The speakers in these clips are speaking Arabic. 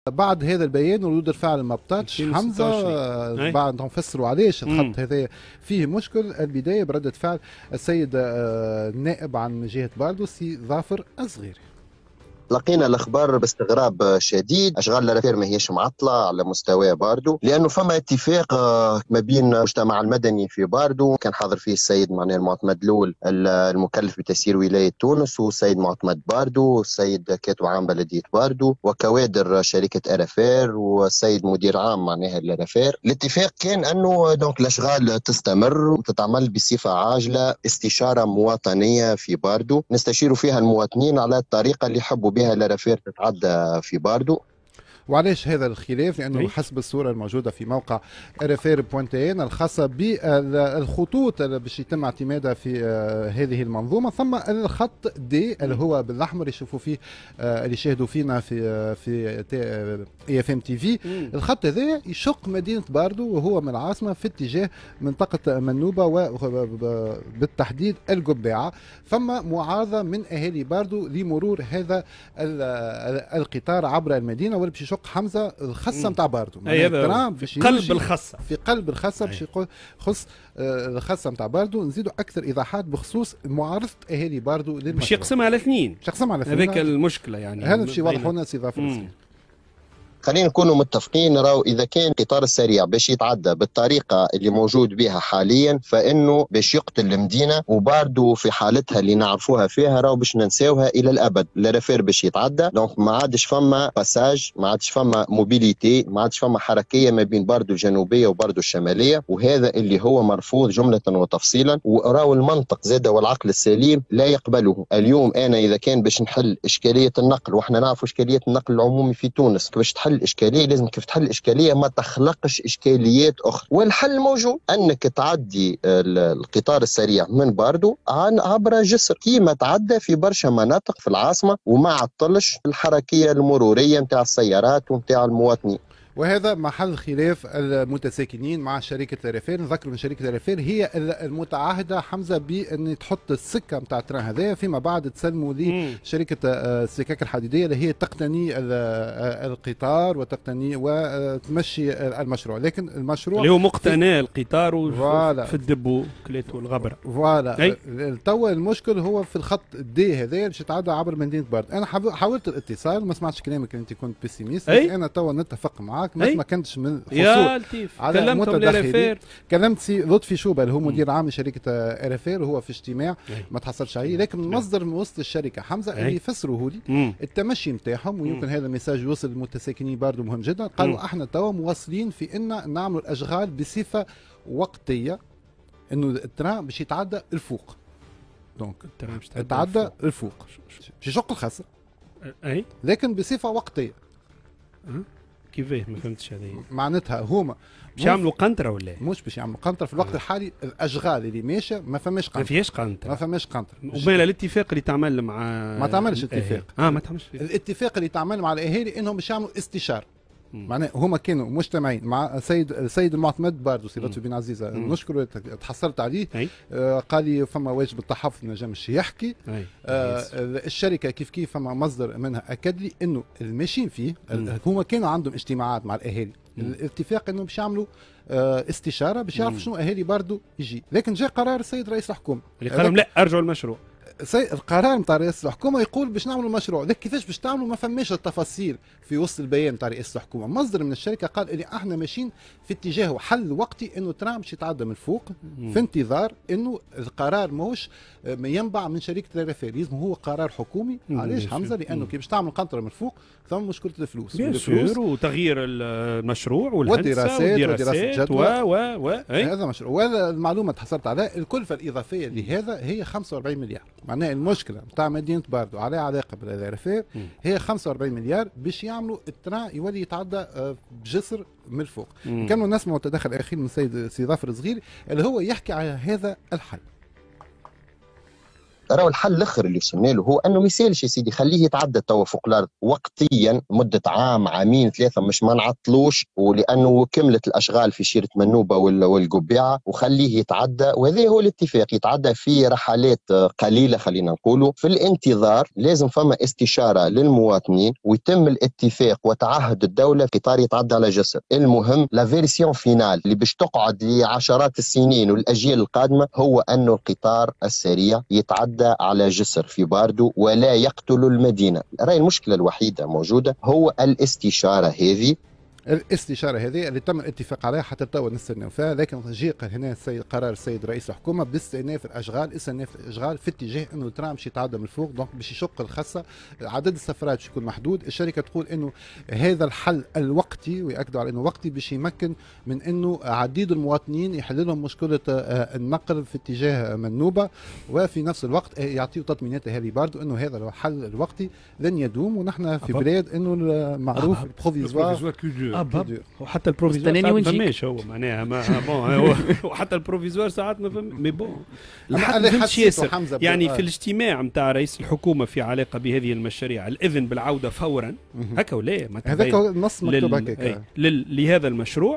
بعد هذا البيان وردود الفعل ما بطاتش حمزه بعد نفسروا علاش الخط هذا فيه مشكل. البدايه برده فعل السيد النائب عن جهه باردو سي ظافر الصغيري. لقينا الاخبار باستغراب شديد. اشغال لارافير ما هيش معطله على مستوى باردو، لانه فما اتفاق ما بين المجتمع المدني في باردو كان حاضر فيه السيد المعتمد لول المكلف بتسيير ولايه تونس، والسيد معتمد باردو، والسيد كاتب عام بلديه باردو، وكوادر شركه ارافير، والسيد مدير عام معناها لارافير. الاتفاق كان انه الاشغال تستمر وتتعمل بصفه عاجله استشاره مواطنيه في باردو نستشير فيها المواطنين على الطريقه اللي يحبوا بها لارافير تتعدى في باردو. وعلاش هذا الخلاف؟ لانه حسب الصوره الموجوده في موقع ارافير.ان الخاصه بالخطوط اللي باش يتم اعتمادها في هذه المنظومه، ثم الخط دي اللي هو بالاحمر يشوفوا فيه اللي يشاهدوا فينا في اي اف ام تي في. الخط هذا يشق مدينه باردو وهو من العاصمه في اتجاه منطقه منوبه وبالتحديد القباعه. ثم معارضه من اهالي باردو لمرور هذا القطار عبر المدينه واللي باش حمزه الخصه نتاع باردو، قلب الخصه في قلب الخصه باش يخص الخصه نتاع باردو. نزيدوا اكثر ايضاحات بخصوص معارضه اهالي باردو للمشروع. باش يقسمها على اثنين، هذاك المشكله يعني. هذا باش يوضحوا لنا سي ظافر. خلينا نكونوا متفقين، راهو اذا كان القطار السريع باش يتعدى بالطريقه اللي موجود بها حاليا فانه باش يقتل المدينه، وباردو في حالتها اللي نعرفوها فيها راهو باش ننساوها الى الابد. لارافير باش يتعدى، دونك ما عادش فما باساج، ما عادش فما موبيليتي، ما عادش فما حركيه ما بين باردو الجنوبيه وباردو الشماليه، وهذا اللي هو مرفوض جمله وتفصيلا. وراهو المنطق زاده والعقل السليم لا يقبله. اليوم انا اذا كان باش نحل اشكاليه النقل، واحنا نعرفوا اشكاليه النقل العمومي في تونس، باش تحل الاشكاليه لازم كيف تحل الاشكاليه ما تخلقش اشكاليات اخرى، والحل موجود انك تعدي القطار السريع من باردو عبر جسر كيما تعدى في برشا مناطق في العاصمه وما عطلش الحركيه المروريه نتاع السيارات ونتاع المواطنين. وهذا محل خلاف المتساكنين مع شركه لارافير. نذكر ان شركه لارافير هي المتعهده حمزه بان تحط السكه نتاع التران هذايا، فيما بعد تسلموا لشركه السكك الحديديه اللي هي تقتني القطار وتقتني وتمشي المشروع. لكن المشروع اللي هو مقتنى القطار في الدبو كليتو الغبره. فوالا توا المشكل هو في الخط دي هذايا باش يتعدى عبر مدينه بارد. انا حاولت الاتصال، ما سمعتش كلامك انت كنت بيسيميست، انا توا نتفق معك ما كنتش من يا لطيف. كلمتهم لارافير، كلمت سي لطفي شوبه اللي هو مدير عام شركه ارافير وهو في اجتماع ما تحصلش عليه، لكن مصدر من وسط الشركه حمزه اللي يفسروه لي التمشي نتاعهم، ويمكن هذا الميساج يوصل للمتساكنين برضه مهم جدا. قالوا احنا توا مواصلين في ان نعمل الاشغال بصفه وقتيه، انه التران باش يتعدى الفوق، دونك التران باش يتعدى الفوق باش يشق الخاصه لكن بصفه وقتيه. كيفاه؟ ما فهمتش هذه. معناتها هما باش يعملوا قنطره ولا مش باش يعملوا قنطره؟ في الوقت الحالي الاشغال اللي ماشيه ما فماش قنطره، ما فيهاش قنطره، ما فماش قنطره. وبين الاتفاق اللي تعمل مع ما تعملش اتفاق. ما تعملش الاتفاق اللي تعمل مع الاهالي انهم باش يعملوا استشاره. معناه هما كانوا مجتمعين مع السيد المعتمد باردو سي لطفي بن عزيزه، نشكره تحصلت عليه. قال لي فما واجب التحفظ ما جامش يحكي. الشركه كيف فما مصدر منها اكد لي انه الماشيين فيه هما كانوا عندهم اجتماعات مع الاهالي. الاتفاق انهم باش يعملوا استشاره باش يعرفوا شنو اهالي باردو يجي، لكن جاء قرار السيد رئيس الحكومه اللي قال لهم لا ارجعوا المشروع. القرار نتاع رئيس الحكومه يقول باش نعملوا مشروع، لكن كيفاش باش تعملوا ما فماش التفاصيل في وسط البيان نتاع رئيس الحكومه. مصدر من الشركه قال اللي احنا ماشيين في اتجاه حل وقتي انه ترام باش يتعدى من فوق في انتظار انه القرار ماهوش ينبع من شركه لارافير، لازم هو قرار حكومي. علاش حمزه؟ لانه كي باش تعمل قنطره من فوق ثم مشكله الفلوس وتغيير المشروع والدراسات جدوى هذا مشروع. وهذا المعلومه تحصلت عليها. الكلفه الاضافيه لهذا هي 45 مليار. معناها المشكله نتاع مدينه باردو عليها علاقه باللارافير هي 45 مليار باش يعملوا التران يولي يتعدى بجسر من الفوق. كانوا نسمعوا التدخل الاخير من سي ظافر الصغيري اللي هو يحكي على هذا الحل. راهو الحل الاخر اللي وصلنا له هو انه ما يسالش يا سيدي، خليه يتعدى توا فوق الارض وقتيا مده عام عامين ثلاثه، مش ما نعطلوش، ولانه كملت الاشغال في شيره منوبه والقبيعه، وخليه يتعدى. وهذا هو الاتفاق، يتعدى في رحلات قليله خلينا نقولوا. في الانتظار لازم فما استشاره للمواطنين ويتم الاتفاق وتعهد الدوله في قطار يتعدى على جسر. المهم لا فيرسيون فينال اللي باش تقعد لعشرات السنين والاجيال القادمه هو انه القطار السريع يتعدى على جسر في باردو ولا يقتل المدينه. راهي المشكله الوحيده موجوده هو الاستشاره هذه. الاستشاره هذه اللي تم الاتفاق عليها حتى توا نستناو فيها، لكن جاء هنا قرار السيد رئيس الحكومه باستئناف الاشغال في اتجاه انه الترام باش يتعدى من الفوق، دونك باش يشق الخاصه، عدد السفرات باش يكون محدود. الشركه تقول انه هذا الحل الوقتي، ويأكدوا على انه وقتي، باش يمكن من انه عديد المواطنين يحل لهم مشكله النقل في اتجاه منوبه، وفي نفس الوقت يعطيوا تطمينات هذه برضه انه هذا الحل الوقتي لن يدوم، ونحن في بلاد انه المعروف البروفيزوار وحتى البروفيزوار ساعات ما فماش، هو معناها ما وحتى البروفيزوار ساعات ما فماش. مي بون يعني في الاجتماع نتاع رئيس الحكومه في علاقه بهذه المشاريع الاذن بالعوده فورا هكا ولا هذاك النص مكتوب هكاك لهذا المشروع،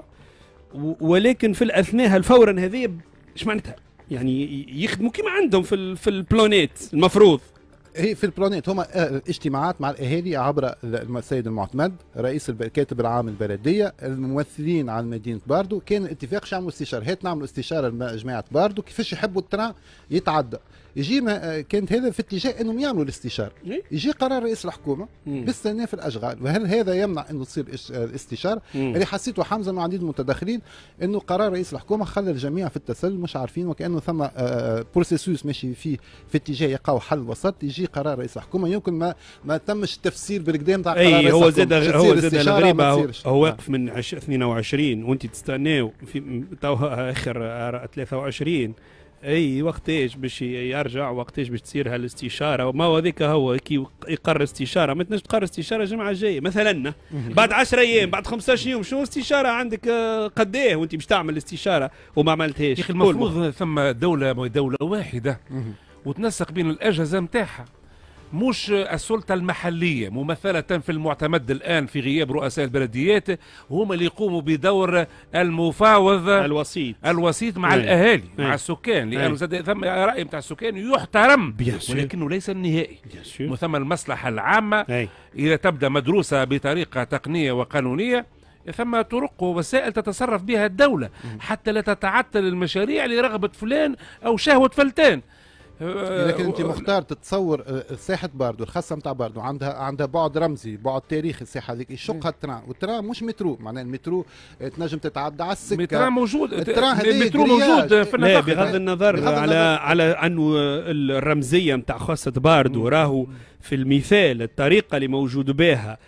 ولكن في الاثناء الفورا هذه ايش معناتها؟ يعني يخدموا كما عندهم في البلانيت المفروض. هي في البلانيت هما اجتماعات مع الاهالي عبر السيد المعتمد رئيس الكاتب العام البلديه، الممثلين عن مدينه باردو. كان الاتفاق باش يعملوا استشاره، هات نعملوا استشاره لجماعه باردو كيفاش يحبوا التران يتعدى. يجي كانت هذا في اتجاه انهم يعملوا الاستشاره، يجي قرار رئيس الحكومه باستئناف الاشغال. وهل هذا يمنع انه تصير الاستشاره؟ اللي حسيته حمزه مع عديد المتداخلين انه قرار رئيس الحكومه خلى الجميع في التسلل مش عارفين، وكانه ثم بروسيسوس ماشي فيه في اتجاه يقع حل وسط. يجي قرار رئيس الحكومه يمكن ما تمش التفسير بالقدام تاع قرار رئيس هو زاد الغريبه هو واقف من 22 وانت تستناو في اخر 23. اي وقتاش باش يرجع، وقتاش باش تصير هالاستشاره؟ ما هو هذيك هو كي يقرر استشاره، ما تنجم تقرر استشاره الجمعه الجايه مثلا بعد 10 ايام بعد 15 يوم. شنو استشاره عندك قد ايه وانت باش تعمل استشاره وما عملتهاش؟ يا اخي المفروض ثم دوله واحده وتنسق بين الاجهزه نتاعها، مش السلطة المحلية ممثلة في المعتمد الآن في غياب رؤساء البلديات، هم اللي يقوموا بدور المفاوض الوسيط مع الأهالي مع السكان، لأنه ثم رأي متاع السكان يحترم ولكنه ليس النهائي. ثم المصلحة العامة إذا تبدأ مدروسة بطريقة تقنية وقانونية، ثم طرق ووسائل تتصرف بها الدولة حتى لا تتعطل المشاريع لرغبة فلان أو شهوة فلتان. لكن انت مختار تتصور ساحه باردو الخاصه نتاع باردو عندها بعد رمزي، بعد تاريخي. الساحه هذيك يشقها التران، والتران مش مترو، معناها المترو تنجم تتعدى على السكه. المترو موجود، المترو موجود في النطاق. بغض النظر على انه الرمزيه نتاع خاصه باردو راهو في المثال الطريقه اللي موجود بها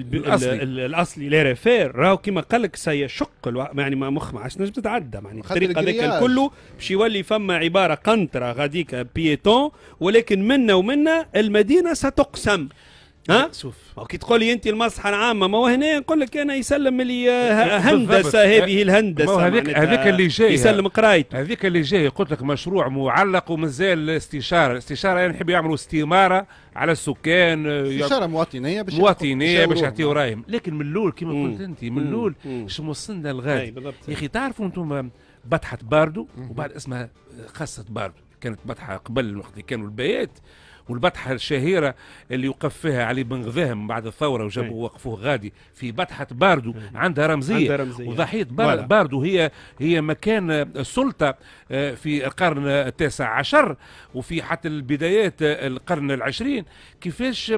الاصلي ليريفير راهو كما قال لك سيشق يعني ما عادش نجم تتعدى، يعني الطريقه هذاك الكل باش يولي فما عباره قنطره غاديك بيتون، ولكن منا ومنا المدينه ستقسم. شوف كي تقول لي انت المصلحه العامه، ما هو هنا نقول لك انا يسلم لي هندسه، هذه الهندسه هذيك اللي جاي يسلم قرايته، هذيك اللي جاي قلت لك مشروع معلق ومازال الاستشاره يعني نحب يعملوا استماره على السكان، استشاره مواطنيه باش يعطيوا رايهم. لكن من الاول كما قلت انت من الاول شو وصلنا لغايه يا اخي. تعرفوا انتم بطحه باردو وبعد اسمها خاصه باردو، كانت بطحه قبل وقت كانوا البيات، والبطحه الشهيره اللي وقف فيها علي بن غذاهم بعد الثوره وجابوا وقفوه غادي في بطحه باردو، عندها رمزيه. وضحيه باردو هي مكان السلطه في القرن التاسع عشر وفي حتى البدايات القرن العشرين. كيفاش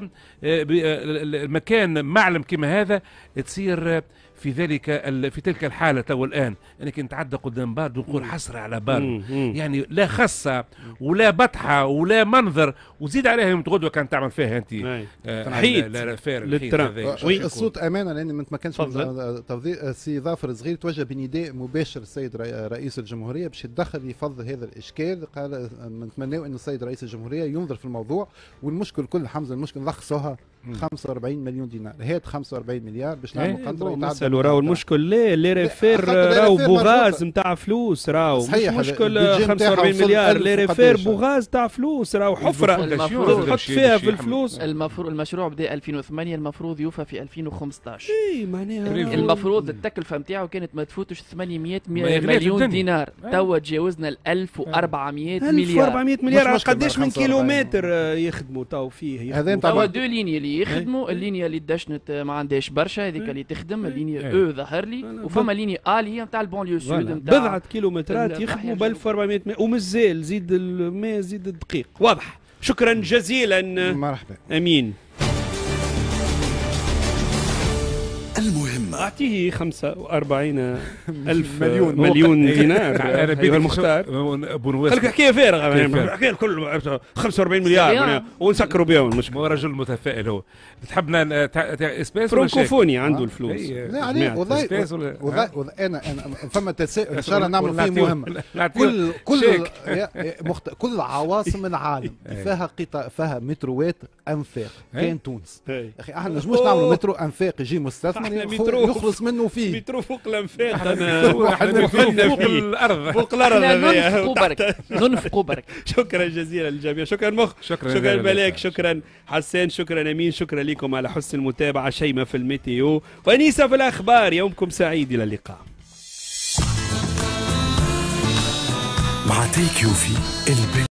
مكان معلم كما هذا تصير في تلك الحاله تو الان انك نتعدى قدام باردو نقول حسره على باردو، يعني لا خصه ولا بطحه ولا منظر، وزيد عليها يوم غدوه كانت تعمل فيها انت حيد الصوت امانه، لان ما تمكنش سي ظافر صغير توجه بنداء مباشر السيد رئيس الجمهوريه باش يتدخل يفضل هذا الاشكال. قال نتمناو انه السيد رئيس الجمهوريه ينظر في الموضوع، والمشكل كل حمزه المشكل لخصوها 45 مليون دينار. هات 45 مليار باش نعملوا قنطره نسالوا راهو المشكل لي ريفير راهو بوغاز نتاع فلوس، راهو مش مشكل 45 مليار لي ريفير بوغاز تاع فلوس، راهو حفره تحط فيها في الفلوس. المفروض المشروع بدا 2008 المفروض يوفى في 2015. اي معناها المفروض التكلفه نتاعو كانت ما تفوتش 800 مليون دينار، توا تجاوزنا ال 1400 مليار. 1400 مليار قداش من كيلومتر يخدموا تو فيه؟ هذا توا دو لينيا اللي يخدموا، اللينيا اللي دشنت ما عندهاش برشا هذيك اللي تخدم، اللينيا او ظهر لي، وفما لينيا اللي هي نتاع البونليو سود نتاع بضعه كيلومترات يخدموا ب 1400 ومازال زيد الماء زيد الدقيق. واضح. شكرا جزيلا. مرحبا. امين. المهمة أعطيه 45 ألف مليون دينار. أيها المختار قال لك حكاية فارغة، حكاية الكل 45 مليار ونسكروا بهم. المشكلة هو رجل متفائل، هو تحبنا اسباس فرانكوفوني عنده الفلوس. لا عليك والله انا فما تساؤل ان شاء الله نعمل فيه مهمة. كل عواصم العالم فيها متروات انفاق. كان تونس يا اخي احنا ما نجموش نعملوا مترو انفاق يجي مستثمر يخلص منه فيه. مترو فوق الانفاق. انا فوق الارض، فوق الارض ننفقوا برك. شكرا جزيلا للجميع. شكرا مخ، شكرا ملاك، شكرا حسان، شكرا امين، شكرا لكم على حسن المتابعه. شيماء في الميتيو وانيسه في الاخبار. يومكم سعيد، الى اللقاء. مع تيك يوفي